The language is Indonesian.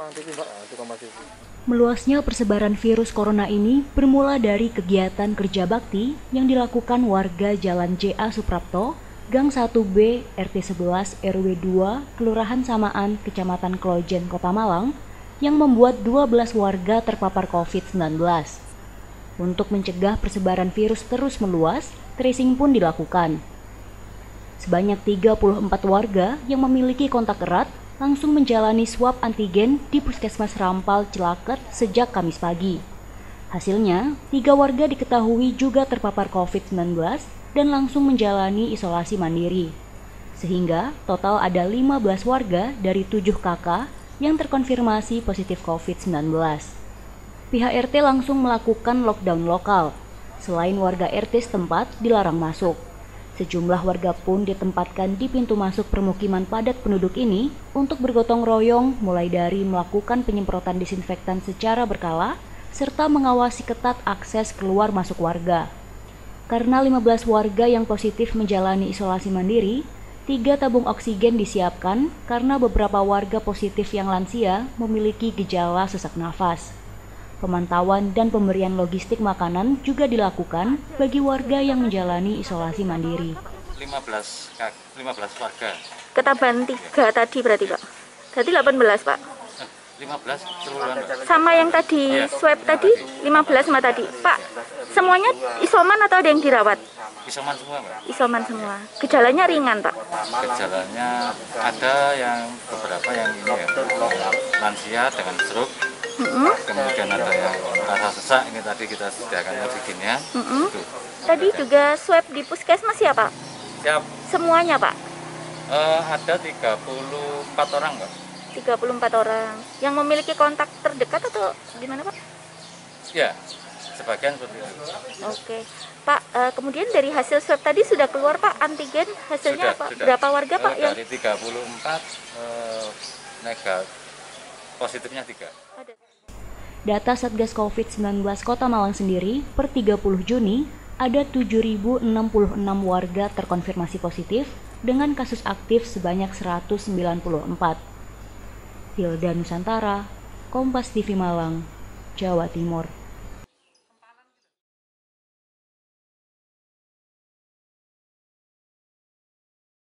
Meluasnya persebaran virus corona ini bermula dari kegiatan kerja bakti yang dilakukan warga Jalan J.A. Suprapto, Gang 1B, RT 11, RW 2, Kelurahan Samaan, Kecamatan Klojen, Kota Malang, yang membuat 12 warga terpapar COVID-19. Untuk mencegah persebaran virus terus meluas, tracing pun dilakukan. Sebanyak 34 warga yang memiliki kontak erat langsung menjalani swab antigen di Puskesmas Rampal, Cilaket sejak Kamis pagi. Hasilnya, 3 warga diketahui juga terpapar COVID-19 dan langsung menjalani isolasi mandiri. Sehingga total ada 15 warga dari 7 kakak yang terkonfirmasi positif COVID-19. Pihak RT langsung melakukan lockdown lokal. Selain warga RT setempat dilarang masuk. Sejumlah warga pun ditempatkan di pintu masuk permukiman padat penduduk ini untuk bergotong royong mulai dari melakukan penyemprotan disinfektan secara berkala serta mengawasi ketat akses keluar masuk warga. Karena 15 warga yang positif menjalani isolasi mandiri, 3 tabung oksigen disiapkan karena beberapa warga positif yang lansia memiliki gejala sesak nafas. Pemantauan dan pemberian logistik makanan juga dilakukan bagi warga yang menjalani isolasi mandiri. 15 warga. Ketambahan 3 tadi berarti Pak? Berarti 18 Pak? 15 keseluruhan. Sama yang tadi swab tadi 15 sama tadi. Pak, semuanya isoman atau ada yang dirawat? Isoman semua Mbak? Isoman semua. Gejalanya ringan Pak? Gejalanya ada yang beberapa yang ini ya, lansia dengan stroke. Kemudian ada yang merasa sesak, ini tadi kita sediakan oksigennya. Tadi juga swab di puskesmas ya Pak? Siap. Semuanya Pak? Ada 34 orang Pak. 34 orang. Yang memiliki kontak terdekat atau gimana Pak? Ya, sebagian seperti itu. Oke. Pak, kemudian dari hasil swab tadi sudah keluar Pak antigen hasilnya apa? Sudah. Berapa warga Pak? Dari 34 negatif, positifnya 3. Data Satgas COVID-19 Kota Malang sendiri, per 30 Juni, ada 7.066 warga terkonfirmasi positif dengan kasus aktif sebanyak 194. Hilda Nusantara, Kompas TV Malang, Jawa Timur.